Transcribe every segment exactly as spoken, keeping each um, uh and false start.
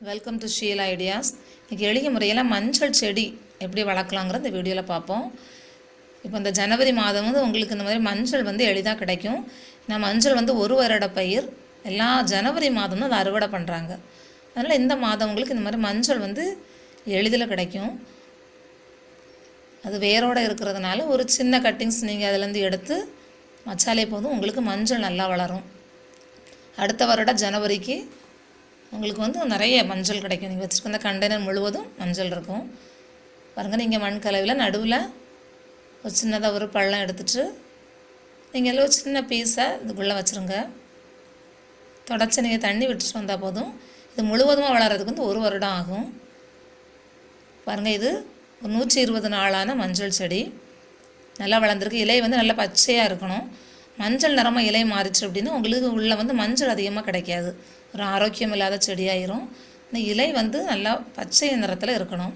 Welcome to Sheel ideas. இன்றைக்கி எளிய முறையில் மஞ்சள் செடி எப்படி வளர்க்கலாங்கிற இந்த வீடியோவில் பார்ப்போம். இப்போ இந்த ஜனவரி மாதம் வந்து உங்களுக்கு இந்த மாதிரி மஞ்சள் வந்து எளிதாக கிடைக்கும். நான் மஞ்சள் வந்து ஒரு வருட பயிர், எல்லா ஜனவரி மாதம் தான் அதை அறுவடை பண்ணுறாங்க. அதனால் இந்த மாதம் உங்களுக்கு இந்த மாதிரி மஞ்சள் வந்து எளிதில் கிடைக்கும். அது வேரோடு இருக்கிறதுனால ஒரு சின்ன கட்டிங்ஸ் நீங்கள் அதிலேருந்து எடுத்து வச்சாலே போதும், உங்களுக்கு மஞ்சள் நல்லா வளரும். அடுத்த வருட ஜனவரிக்கு உங்களுக்கு வந்து நிறைய மஞ்சள் கிடைக்கும். நீங்கள் வச்சுருக்க கண்டெய்னர் முழுவதும் மஞ்சள் இருக்கும் பாருங்கள். நீங்கள் மண் கலவையில் நடுவில் ஒரு சின்னதாக ஒரு பள்ளம் எடுத்துகிட்டு நீங்கள் எல்லாம் ஒரு சின்ன பீஸை இதுக்குள்ளே வச்சுருங்க. தொடச்சி நீங்கள் தண்ணி விட்டுட்டு வந்தால் போதும். இது முழுவதுமாக வளர்கிறதுக்கு வந்து ஒரு வருடம் ஆகும் பாருங்கள். இது ஒரு நூற்றி இருபது நாளான மஞ்சள் செடி நல்லா வளர்ந்துருக்கு. இலை வந்து நல்லா பச்சையாக இருக்கணும். மஞ்சள் நிறமாக இலை மாறிச்சு அப்படின்னா உங்களுக்கு உள்ளே வந்து மஞ்சள் அதிகமாக கிடைக்காது, ஒரு ஆரோக்கியம் இல்லாத செடியாயிரும். இந்த இலை வந்து நல்லா பச்சை நிறத்தில் இருக்கணும்.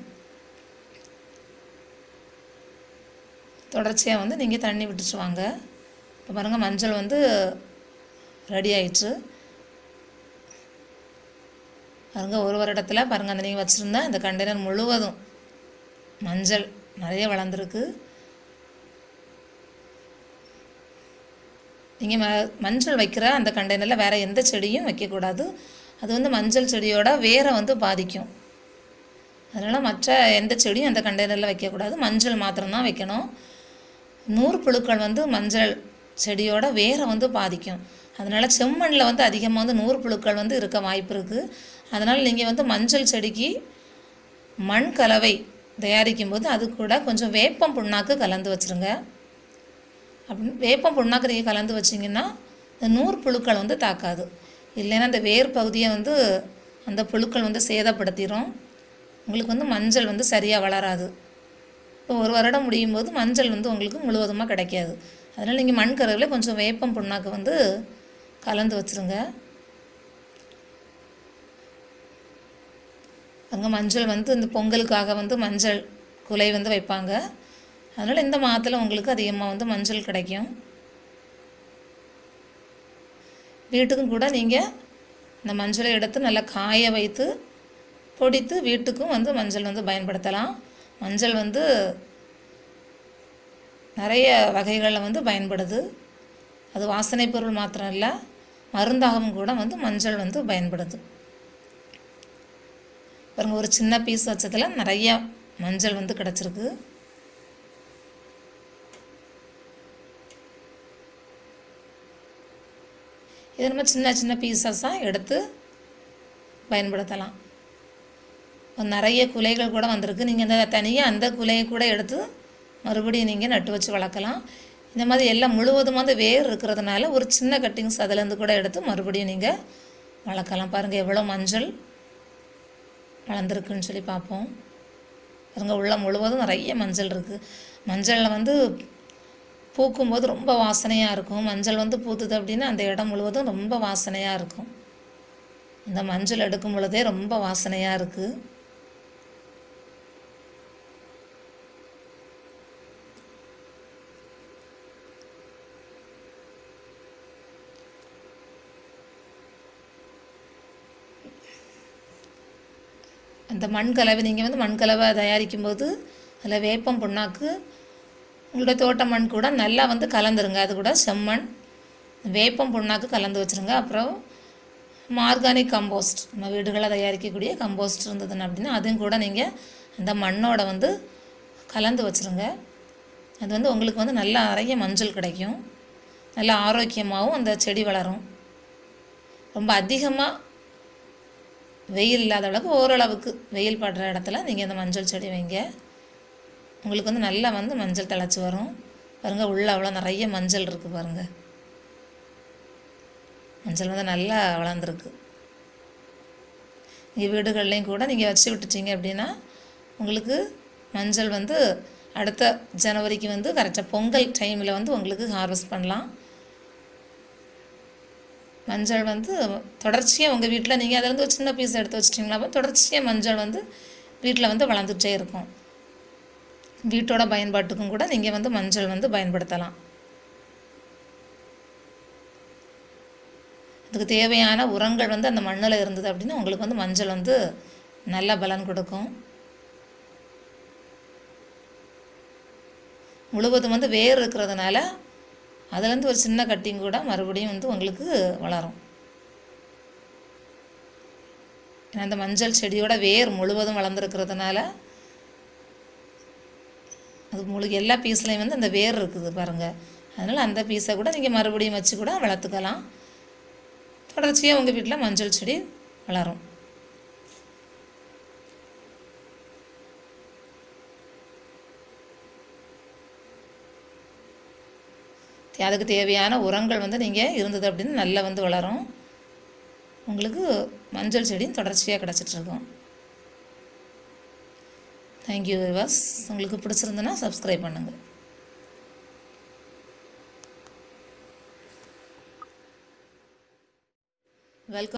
தொடர்ச்சியாக வந்து நீங்கள் தண்ணி விட்டுச்சு வாங்க. இப்போ பாருங்கள் மஞ்சள் வந்து ரெடி ஆயிடுச்சு பாருங்கள். ஒரு வருடத்தில் பாருங்கள் அந்த நீங்கள் வச்சுருந்தா இந்த கண்டெய்னர் முழுவதும் மஞ்சள் நிறைய வளர்ந்துருக்கு. நீங்கள் ம மஞ்சள் வைக்கிற அந்த கண்டெய்னரில் வேறு எந்த செடியும் வைக்கக்கூடாது. அது வந்து மஞ்சள் செடியோட வேரை வந்து பாதிக்கும். அதனால் மற்ற எந்த செடியும் அந்த கண்டெய்னரில் வைக்கக்கூடாது, மஞ்சள் மாத்திரம்தான் வைக்கணும். நூறு புழுக்கள் வந்து மஞ்சள் செடியோட வேரை வந்து பாதிக்கும். அதனால் செம்மண்ணில் வந்து அதிகமாக வந்து நூறு புழுக்கள் வந்து இருக்க வாய்ப்பு இருக்குது. அதனால் நீங்கள் வந்து மஞ்சள் செடிக்கு மண் கலவை தயாரிக்கும் போது அது கூட கொஞ்சம் வேப்பம் புண்ணாக்கு கலந்து வச்சுருங்க. அப்படி வேப்பம் புண்ணாக்கு நீங்கள் கலந்து வச்சிங்கன்னா இந்த நூறு புழுக்கள் வந்து தாக்காது. இல்லைன்னா அந்த வேர் பகுதியை வந்து அந்த புழுக்கள் வந்து சேதப்படுத்திடும். உங்களுக்கு வந்து மஞ்சள் வந்து சரியாக வளராது. இப்போ ஒரு வருடம் முடியும் போது மஞ்சள் வந்து உங்களுக்கு முழுவதுமாக கிடைக்காது. அதனால் நீங்கள் மண் கருவில் கொஞ்சம் வேப்பம் புண்ணாக்கு வந்து கலந்து வச்சுருங்க. அங்கே மஞ்சள் வந்து இந்த பொங்கலுக்காக வந்து மஞ்சள் குலை வந்து வைப்பாங்க. அதனால் இந்த மாதத்தில் உங்களுக்கு அதிகமாக வந்து மஞ்சள் கிடைக்கும். வீட்டுக்கும் கூட நீங்கள் இந்த மஞ்சளை எடுத்து நல்லா காய வைத்து பொடித்து வீட்டுக்கும் வந்து மஞ்சள் வந்து பயன்படுத்தலாம். மஞ்சள் வந்து நிறைய வகைகளில் வந்து பயன்படுது. அது வாசனை பொருள் மாத்திரம் இல்லை, மருந்தாகவும் கூட வந்து மஞ்சள் வந்து பயன்படுது பாருங்கள். ஒரு சின்ன பீஸ் வச்சதில் நிறைய மஞ்சள் வந்து கிடச்சிருக்கு. இது நம்ம சின்ன சின்ன பீசஸாக எடுத்து பயன்படுத்தலாம். நிறைய குலைகள் கூட வந்திருக்கு. நீங்கள் அந்த தனியாக அந்த குலையை கூட எடுத்து மறுபடியும் நீங்கள் நட்டு வச்சு வளர்க்கலாம். இந்த மாதிரி எல்லாம் முழுவதுமாக அந்த வேர் இருக்கிறதுனால ஒரு சின்ன கட்டிங்ஸ் அதிலேருந்து கூட எடுத்து மறுபடியும் நீங்கள் வளர்க்கலாம். பாருங்கள் எவ்வளோ மஞ்சள் வளர்ந்துருக்குன்னு சொல்லி பார்ப்போம். பாருங்கள் உள்ள முழுவதும் நிறைய மஞ்சள் இருக்குது. மஞ்சளில் வந்து பூக்கும்போது ரொம்ப வாசனையாக இருக்கும். மஞ்சள் வந்து பூத்துது அப்படின்னா அந்த இடம் முழுவதும் ரொம்ப வாசனையாக இருக்கும். இந்த மஞ்சள் எடுக்கும் பொழுதே ரொம்ப வாசனையாக இருக்குது. அந்த மண் கலவை நீங்கள் வந்து மண் கலவை தயாரிக்கும் போது அதில் வேப்பம் புண்ணாக்கு உங்களோட தோட்ட மண் கூட நல்லா வந்து கலந்துருங்க. அது கூட செம்மண் வேப்பம் புண்ணாக்கு கலந்து வச்சுருங்க. அப்புறம் ஆர்கானிக் கம்போஸ்ட், நம்ம வீடுகளில் தயாரிக்கக்கூடிய கம்போஸ்ட் இருந்ததுன்னு அப்படின்னா அதையும் கூட நீங்கள் அந்த மண்ணோட வந்து கலந்து வச்சுருங்க. அது வந்து உங்களுக்கு வந்து நல்லா நிறைய மஞ்சள் கிடைக்கும். நல்லா ஆரோக்கியமாகவும் அந்த செடி வளரும். ரொம்ப அதிகமாக வெயில் இல்லாத அளவுக்கு ஓரளவுக்கு வெயில் படுற இடத்துல நீங்கள் இந்த மஞ்சள் செடி வைங்க. உங்களுக்கு வந்து நல்லா வந்து மஞ்சள் தழைச்சி வரும் பாருங்கள். உள்ளே அவ்வளோ நிறைய மஞ்சள் இருக்குது பாருங்கள். மஞ்சள் வந்து நல்லா வளர்ந்துருக்கு. நீங்கள் வீடுகள்லேயும் கூட நீங்கள் வச்சு விட்டுச்சிங்க அப்படின்னா உங்களுக்கு மஞ்சள் வந்து அடுத்த ஜனவரிக்கு வந்து கரெக்டாக பொங்கல் டைமில் வந்து உங்களுக்கு ஹார்வெஸ்ட் பண்ணலாம். மஞ்சள் வந்து தொடர்ச்சியாக உங்கள் வீட்டில் நீங்கள் அதிலேருந்து ஒரு சின்ன பீஸ் எடுத்து வச்சிட்டிங்களா தொடர்ச்சியாக மஞ்சள் வந்து வீட்டில் வந்து வளர்ந்துகிட்டே இருக்கும். வீட்டோட பயன்பாட்டுக்கும் கூட நீங்கள் வந்து மஞ்சள் வந்து பயன்படுத்தலாம். அதுக்கு தேவையான உரங்கள் வந்து அந்த மண்ணில் இருந்தது அப்படின்னா உங்களுக்கு வந்து மஞ்சள் வந்து நல்ல பலன் கொடுக்கும். முழுவதும் வந்து வேர் இருக்கிறதுனால அதுலேருந்து ஒரு சின்ன கட்டிங் கூட மறுபடியும் வந்து உங்களுக்கு வளரும். ஏன்னா அந்த மஞ்சள் செடியோட வேர் முழுவதும் வளர்ந்துருக்கிறதுனால அது முழு எல்லா பீஸ்லேயும் வந்து அந்த வேர் இருக்குது பாருங்கள். அதனால் அந்த பீஸை கூட நீங்கள் மறுபடியும் வச்சு கூட வளர்த்துக்கலாம். தொடர்ச்சியாக உங்கள் வீட்டில் மஞ்சள் செடி வளரும். அதுக்கு தேவையான உரங்கள் வந்து நீங்கள் இருந்தது அப்படின்னு நல்லா வந்து வளரும். உங்களுக்கு மஞ்சள் செடியும் தொடர்ச்சியாக கிடச்சிட்ருக்கும். Thank you viewers. உங்களுக்கு பிடிச்சிருந்துன்னா சப்ஸ்கிரைப் பண்ணுங்கள். வெல்கம்.